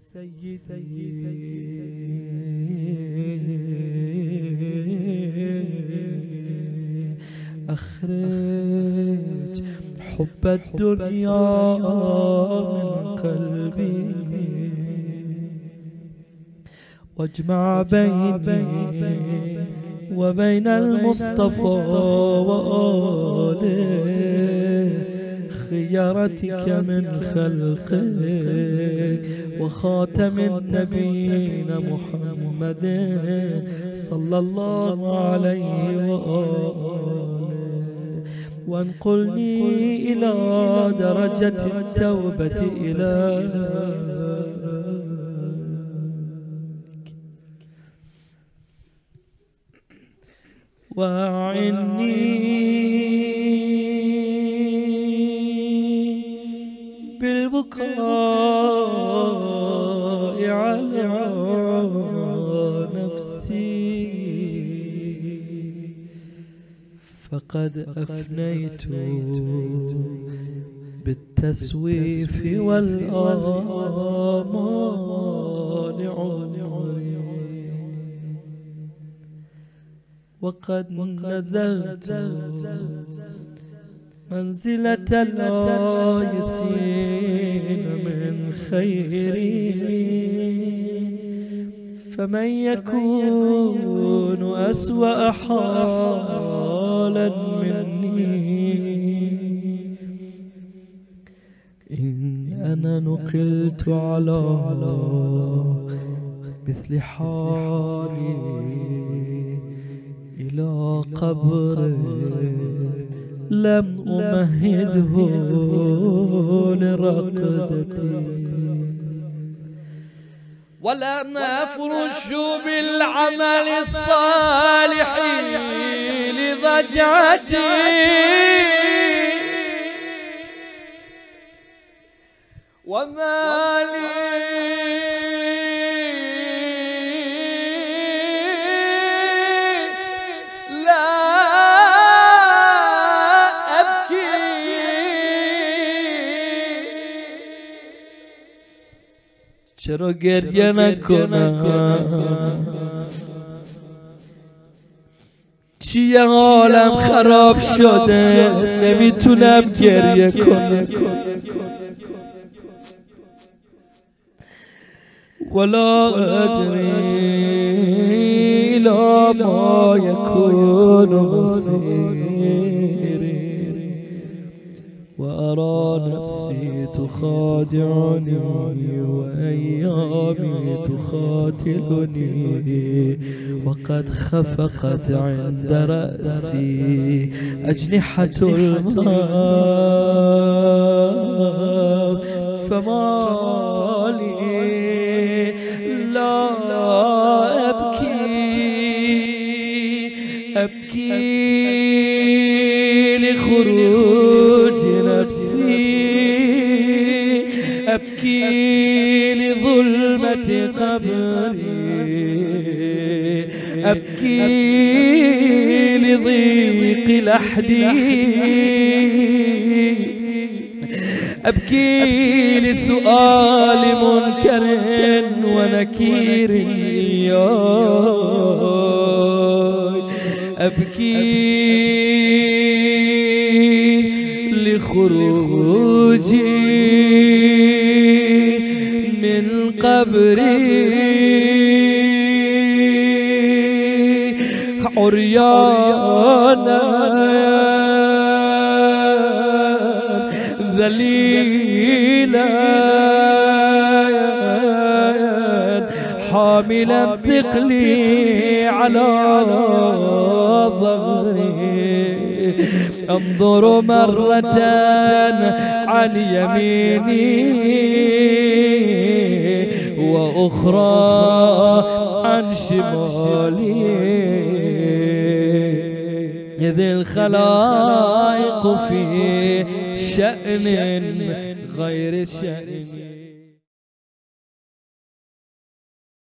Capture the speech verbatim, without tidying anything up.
أخرج حب الدنيا من قلبي واجمع بيني وبين المصطفى وآله خيرتك من خلقك وخاتم النبيين محمد صلى الله عليه وآله، وانقلني إلى درجة التوبة إليك وأعني بالبكاء على نفسي فقد أفنيت بالتسويف والآمال عمري، وقد نزلت منزلة الآيسين من خيري، فمن يكون أسوأ حالا مني إن أنا نقلت على مثل حالي إلى قبر لم أمهده لرقدتي، ولم أفرش بالعمل الصالح لضجعتي، وما لي چرا گریه نکنم؟ چیه حالم خراب شده نمیتونم گریه کنم، ولا ادری لا ما یکون مصیری وأرى نفسي تخادعني وأيامي تخاتلني، وقد خفقت عند رأسي أجنحة الموت، فما لي لا أبكي أبكي لخروج نفسي، أبكي لظلمة قبري، أبكي لضيق لحدي، أبكي لسؤال منكر ونكير، أبكي لخروجي من قبري عريانا ذليلا حاملا ثقلي على ظهري، انظر مرة عن يميني وأخرى عن شمالي، إذ الخلائق في شأن غير شأني.